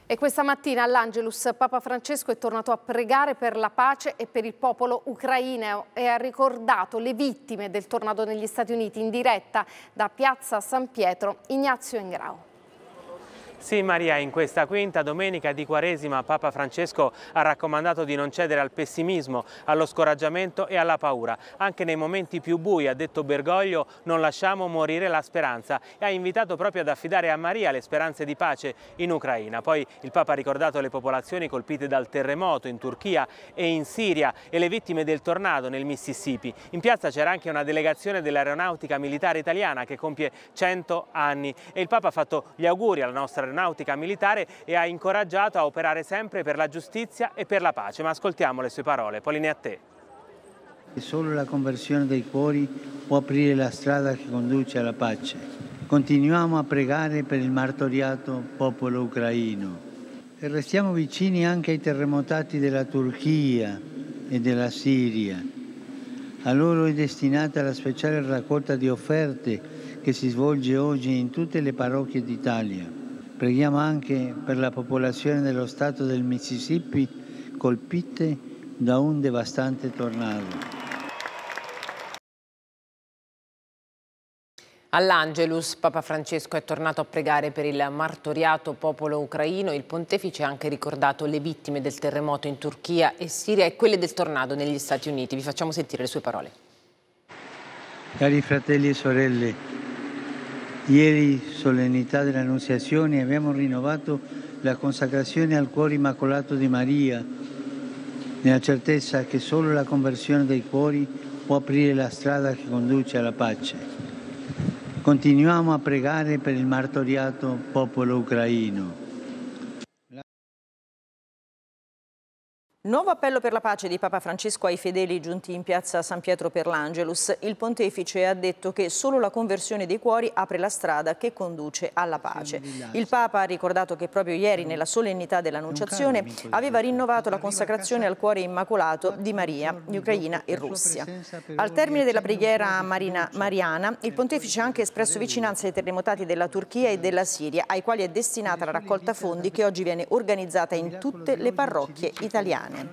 E questa mattina all'Angelus Papa Francesco è tornato a pregare per la pace e per il popolo ucraino e ha ricordato le vittime del tornado negli Stati Uniti. In diretta da Piazza San Pietro, Ignazio Ingrao. Sì Maria, in questa quinta domenica di Quaresima Papa Francesco ha raccomandato di non cedere al pessimismo, allo scoraggiamento e alla paura. Anche nei momenti più bui, ha detto Bergoglio, non lasciamo morire la speranza e ha invitato proprio ad affidare a Maria le speranze di pace in Ucraina. Poi il Papa ha ricordato le popolazioni colpite dal terremoto in Turchia e in Siria e le vittime del tornado nel Mississippi. In piazza c'era anche una delegazione dell'aeronautica militare italiana che compie 100 anni e il Papa ha fatto gli auguri alla nostra aeronautica militare e ha incoraggiato a operare sempre per la giustizia e per la pace. Ma ascoltiamo le sue parole. Polline, a te. Solo la conversione dei cuori può aprire la strada che conduce alla pace. Continuiamo a pregare per il martoriato popolo ucraino e restiamo vicini anche ai terremotati della Turchia e della Siria. A loro è destinata la speciale raccolta di offerte che si svolge oggi in tutte le parrocchie d'Italia. Preghiamo anche per la popolazione dello stato del Mississippi colpite da un devastante tornado. All'Angelus Papa Francesco è tornato a pregare per il martoriato popolo ucraino. Il pontefice ha anche ricordato le vittime del terremoto in Turchia e Siria e quelle del tornado negli Stati Uniti. Vi facciamo sentire le sue parole. Cari fratelli e sorelle, ieri, solennità dell'Annunziazione, abbiamo rinnovato la consacrazione al cuore immacolato di Maria, nella certezza che solo la conversione dei cuori può aprire la strada che conduce alla pace. Continuiamo a pregare per il martoriato popolo ucraino. Nuovo appello per la pace di Papa Francesco ai fedeli giunti in piazza San Pietro per l'Angelus. Il pontefice ha detto che solo la conversione dei cuori apre la strada che conduce alla pace. Il Papa ha ricordato che proprio ieri, nella solennità dell'Annunciazione, aveva rinnovato la consacrazione al cuore immacolato di Maria, di Ucraina e Russia. Al termine della preghiera mariana, il pontefice ha anche espresso vicinanza ai terremotati della Turchia e della Siria, ai quali è destinata la raccolta fondi che oggi viene organizzata in tutte le parrocchie italiane.